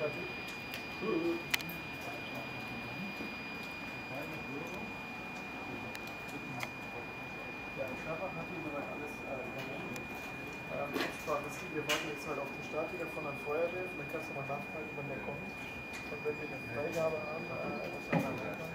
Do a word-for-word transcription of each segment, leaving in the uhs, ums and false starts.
fertig. Gut. Ja, im Schlafwachen hat die soweit alles übernommen. Ähm, wir warten jetzt halt auf den Statiker von der Feuerwehr. Vielleicht kannst du mal nachfragen, wenn der kommt. Und wenn wir eine Freigabe haben, äh, was haben wir da?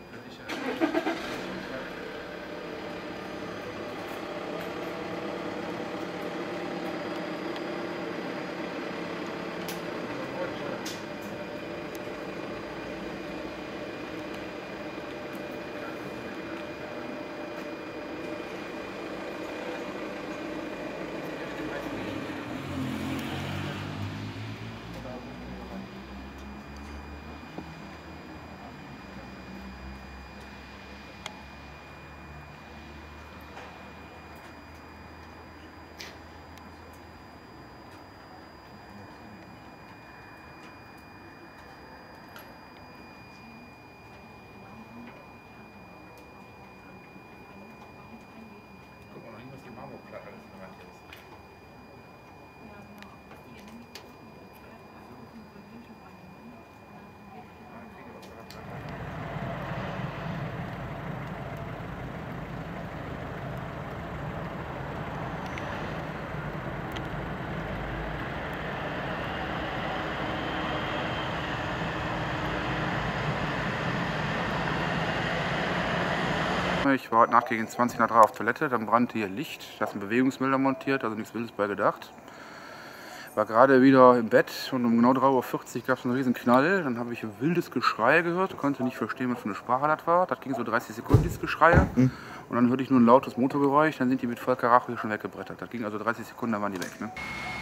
Ich war heute Nacht gegen zwanzig nach drei auf Toilette, dann brannte hier Licht, da ist ein Bewegungsmelder montiert, also nichts Wildes bei gedacht. War gerade wieder im Bett und um genau drei Uhr vierzig gab es einen riesen Knall, dann habe ich ein wildes Geschrei gehört, konnte nicht verstehen, was für eine Sprache das war. Das ging so dreißig Sekunden, dieses Geschrei. Mhm. Und dann hörte ich nur ein lautes Motorgeräusch, dann sind die mit Vollkaracho hier schon weggebrettert. Das ging also dreißig Sekunden, dann waren die weg. Ne?